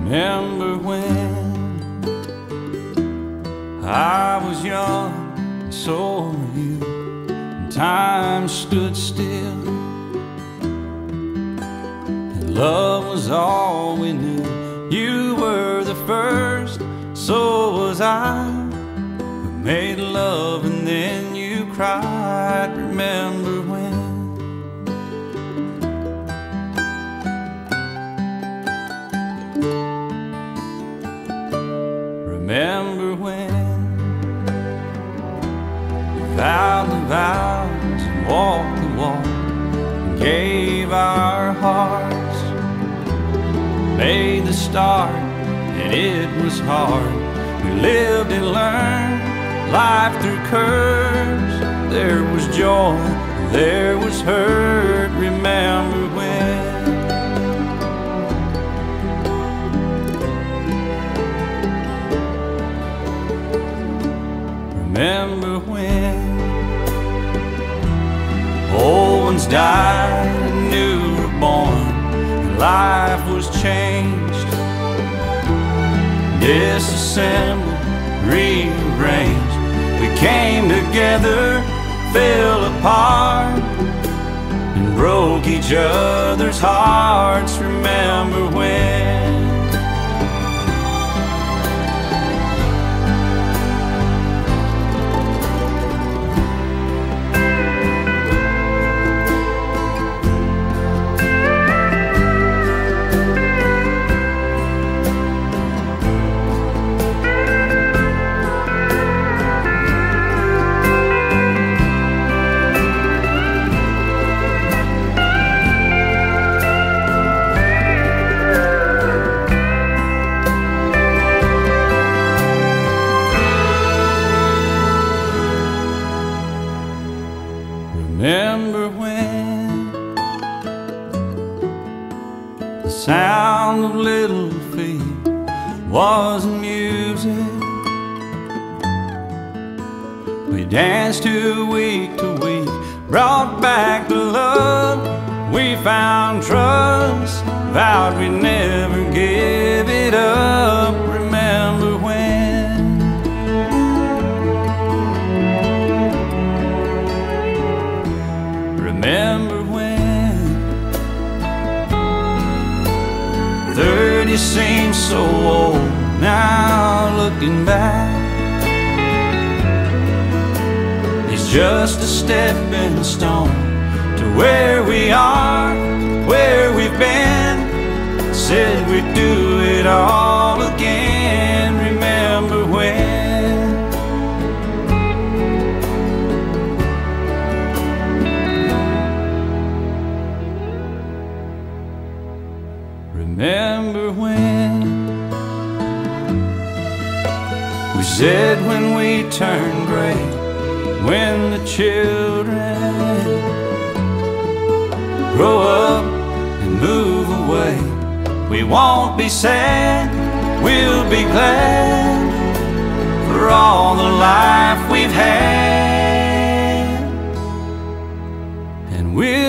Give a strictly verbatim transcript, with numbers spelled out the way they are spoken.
Remember when I was young, and so were you, and time stood still, and love was all we knew. You were the first, so was I. We made love and then you cried. Remember when? Remember when we vowed the vows and walked the walk and gave our hearts, made the start, and it was hard. We lived and learned life through curves. There was joy, there was hurt. Remember when? Remember when old ones died and new were born, and life was changed, disassembled, rearranged. We came together, fell apart, and broke each other's hearts. Remember when? Remember when the sound of little feet wasn't music? We danced to week to week, brought back the love. We found trust, vowed we'd never give it up. Remember when? Remember when thirty seems so old now, looking back. It's just a stepping stone to where we are, where we've been. Said we'd do it all again. Remember when? Remember when we said when we turn gray, when the children grow up and move away, we won't be sad, we'll be glad for all the life we've had, and we'll